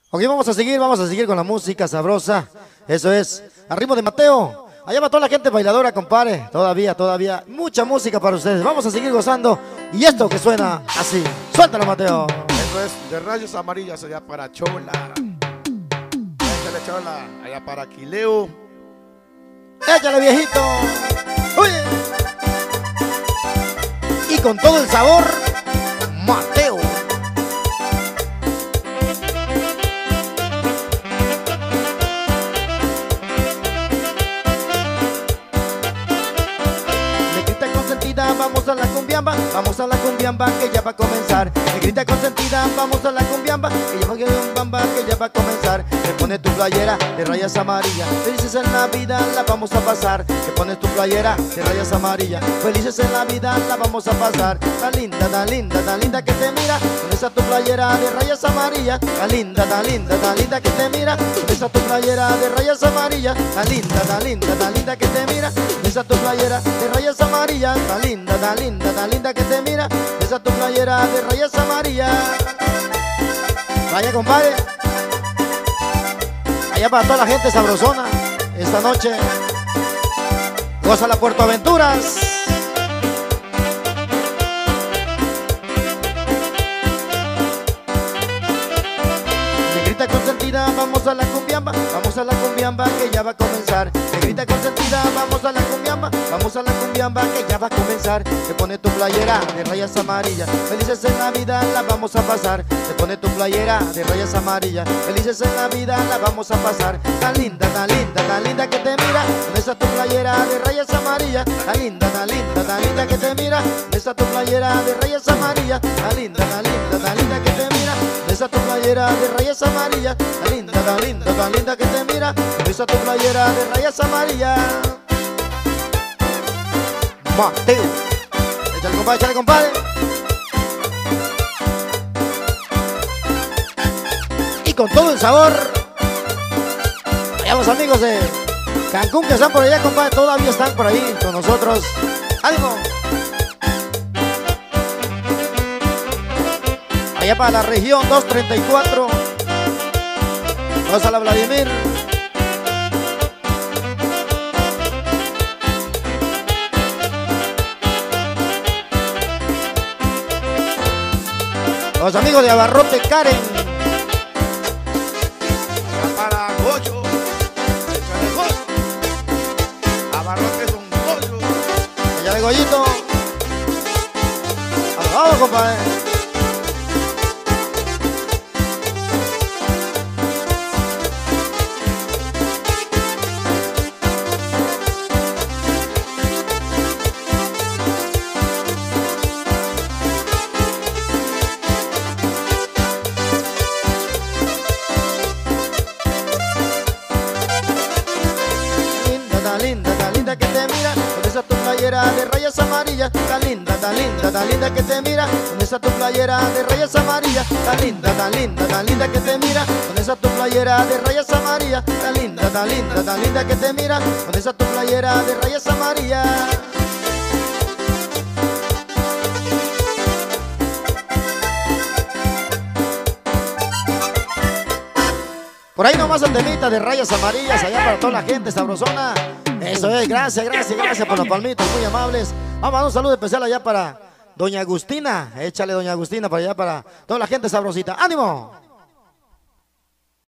Ok, vamos a seguir con la música sabrosa. Eso es, al ritmo de Mateo. Allá va toda la gente bailadora, compadre. Todavía, mucha música para ustedes. Vamos a seguir gozando. Y esto que suena así. Suéltalo, Mateo. Eso es de Rayos Amarillas, allá para Chola. Échale, Chola, allá para Quileo. Échale, viejito. Oye. Y con todo el sabor, Mateo. Vamos a la cumbiamba que ya va a comenzar. Negrita consentida, vamos a la cumbiamba que ya va a comenzar. Te pones tu playera de rayas amarillas, felices en la vida la vamos a pasar. Te pones tu playera de rayas amarillas, felices en la vida la vamos a pasar. Tan linda que te mira con esa tu playera de rayas amarillas. Tan linda que te mira con esa tu playera de rayas amarillas. Tan linda que te mira con esa tu playera de rayas amarillas. Tan linda que te mira esa tu playera de rayas amarillas. Vaya, compadre, allá para toda la gente sabrosona esta noche. Goza la Puerto Aventuras. Negrita consentida, vamos a la cumbiamba que ya va a comenzar. Negrita consentida, vamos a la cumbiamba que ya va a comenzar. Te pone tu playera de rayas amarillas, felices en la vida la vamos a pasar. Te pone tu playera de rayas amarillas, felices en la vida la vamos a pasar. Tan linda que te mira con esa tu playera de rayas amarillas. Tan linda que te mira con esa tu playera de rayas amarillas. Tan linda que te mira con esa tu playera de rayas amarillas. Tan linda que te mira con esa tu playera de rayas amarillas. Mateo, échale, compadre. Y con todo el sabor. Allá los amigos de Cancún que están por allá, compadre, todavía están por ahí con nosotros. ¡Ánimo! Allá para la región 234. Vamos a la Vladimir. Los amigos de Abarrote Karen. Para Goyo. Échale, Goyo. Abarrote es un Goyo. Allá de Goyito. Vamos, compadre. Tan linda que te mira con esa tu playera de rayas amarillas. Tan linda que te mira con esa tu playera de rayas amarillas. Tan linda que te mira con esa tu playera de rayas amarillas. Tan linda que te mira con esa tu playera de rayas amarillas. Por ahí nomás el temita de rayas amarillas, allá para toda la gente sabrosona. Eso es, gracias por los palmitos, muy amables. Vamos a dar un saludo especial allá para Doña Agustina. Échale, Doña Agustina, para allá para toda la gente sabrosita. ¡Ánimo!